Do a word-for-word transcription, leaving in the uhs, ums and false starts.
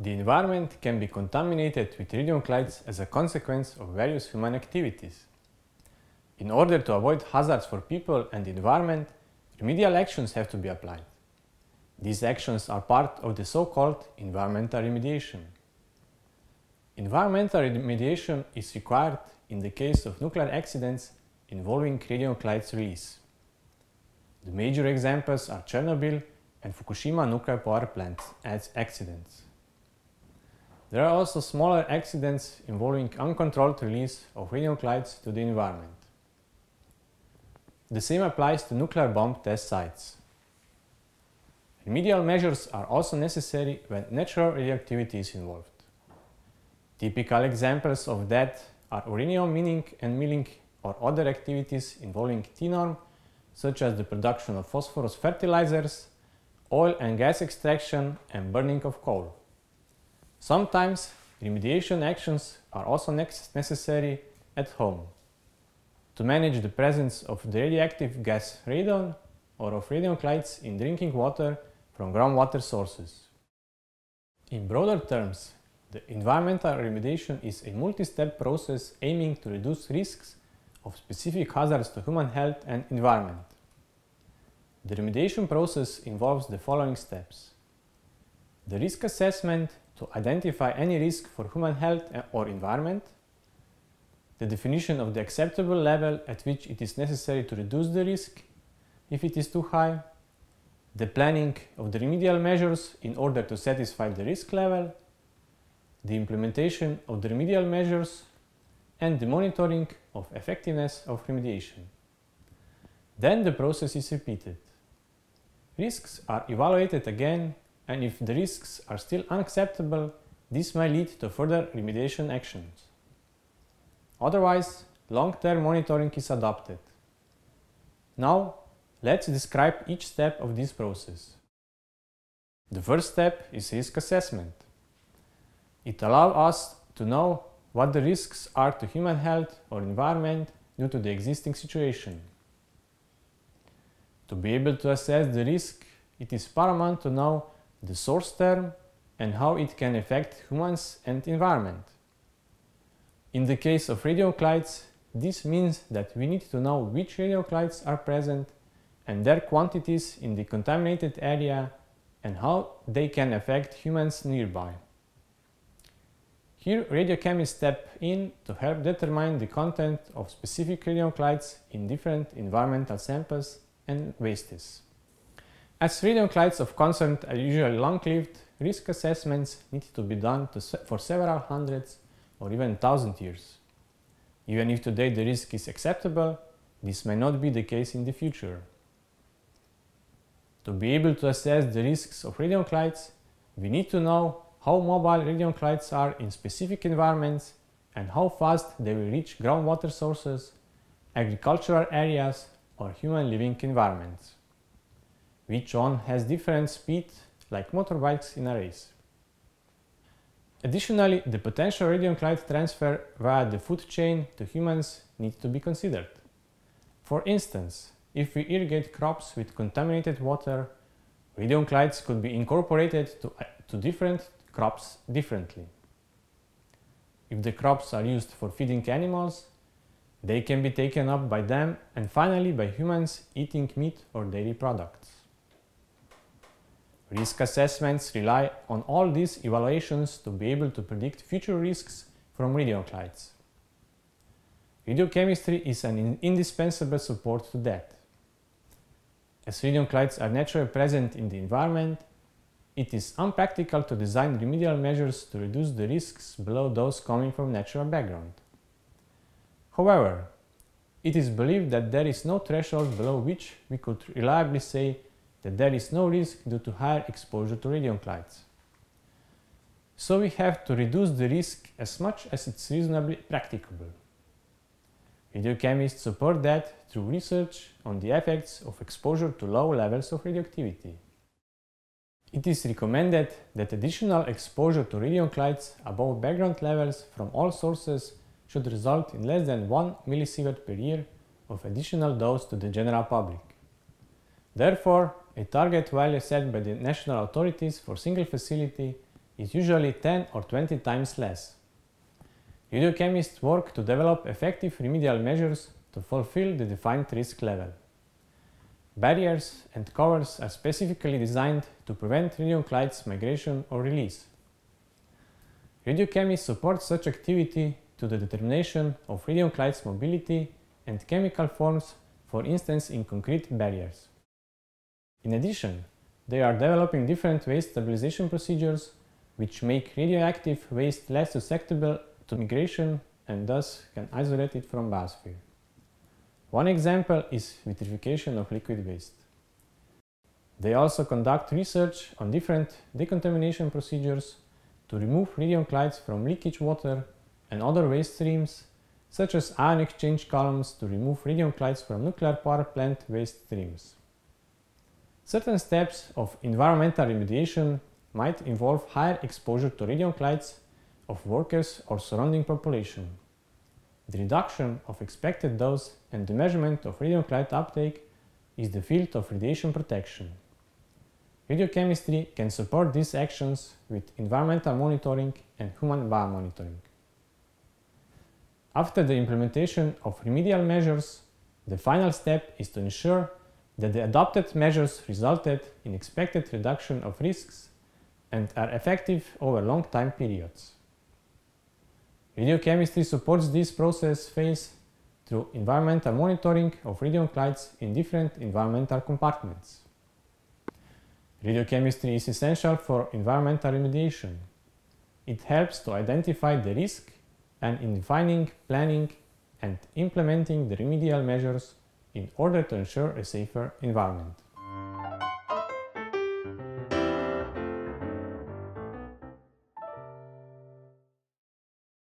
The environment can be contaminated with radionuclides as a consequence of various human activities. In order to avoid hazards for people and the environment, remedial actions have to be applied. These actions are part of the so-called environmental remediation. Environmental remediation is required in the case of nuclear accidents involving radionuclides release. The major examples are Chernobyl and Fukushima nuclear power plants accidents. There are also smaller accidents involving uncontrolled release of radionuclides to the environment. The same applies to nuclear bomb test sites. Remedial measures are also necessary when natural radioactivity is involved. Typical examples of that are uranium mining and milling or other activities involving T norm, such as the production of phosphorus fertilizers, oil and gas extraction, and burning of coal. Sometimes remediation actions are also necessary at home to manage the presence of the radioactive gas radon or of radionuclides in drinking water from groundwater sources. In broader terms, the environmental remediation is a multi-step process aiming to reduce risks of specific hazards to human health and environment. The remediation process involves the following steps: the risk assessment to identify any risk for human health or environment, the definition of the acceptable level at which it is necessary to reduce the risk if it is too high, the planning of the remedial measures in order to satisfy the risk level, the implementation of the remedial measures, and the monitoring of effectiveness of remediation. Then the process is repeated. Risks are evaluated again, and if the risks are still unacceptable, this may lead to further remediation actions. Otherwise, long-term monitoring is adopted. Now, let's describe each step of this process. The first step is risk assessment. It allows us to know what the risks are to human health or environment due to the existing situation. To be able to assess the risk, it is paramount to know the source term and how it can affect humans and environment. In the case of radionuclides, this means that we need to know which radionuclides are present and their quantities in the contaminated area and how they can affect humans nearby. Here, radiochemists step in to help determine the content of specific radionuclides in different environmental samples and wastes. As radionuclides of concern are usually long-lived, risk assessments need to be done to se for several hundreds or even thousand years. Even if today the risk is acceptable, this may not be the case in the future. To be able to assess the risks of radionuclides, we need to know how mobile radionuclides are in specific environments and how fast they will reach groundwater sources, agricultural areas, or human living environments. Each one has different speed, like motorbikes in a race. Additionally, the potential radionuclide transfer via the food chain to humans needs to be considered. For instance, if we irrigate crops with contaminated water, radionuclides could be incorporated to, to different crops differently. If the crops are used for feeding animals, they can be taken up by them and finally by humans eating meat or dairy products. Risk assessments rely on all these evaluations to be able to predict future risks from radionuclides. Radiochemistry is an indispensable support to that. As radionuclides are naturally present in the environment, it is unpractical to design remedial measures to reduce the risks below those coming from natural background. However, it is believed that there is no threshold below which we could reliably say that there is no risk due to higher exposure to radionuclides. So we have to reduce the risk as much as it's reasonably practicable. Radiochemists support that through research on the effects of exposure to low levels of radioactivity. It is recommended that additional exposure to radionuclides above background levels from all sources should result in less than one millisievert per year of additional dose to the general public. Therefore, a target value set by the national authorities for single facility is usually ten or twenty times less. Radiochemists work to develop effective remedial measures to fulfill the defined risk level. Barriers and covers are specifically designed to prevent radionuclides migration or release. Radiochemists support such activity to the determination of radionuclides mobility and chemical forms, for instance in concrete barriers. In addition, they are developing different waste stabilization procedures which make radioactive waste less susceptible to migration and thus can isolate it from biosphere. One example is vitrification of liquid waste. They also conduct research on different decontamination procedures to remove radionuclides from leakage water and other waste streams, such as ion exchange columns to remove radionuclides from nuclear power plant waste streams. Certain steps of environmental remediation might involve higher exposure to radionuclides of workers or surrounding population. The reduction of expected dose and the measurement of radionuclide uptake is the field of radiation protection. Radiochemistry can support these actions with environmental monitoring and human biomonitoring. After the implementation of remedial measures, the final step is to ensure that the adopted measures resulted in expected reduction of risks and are effective over long time periods. Radiochemistry supports this process phase through environmental monitoring of radionuclides in different environmental compartments. Radiochemistry is essential for environmental remediation. It helps to identify the risk and in defining, planning, and implementing the remedial measures in order to ensure a safer environment.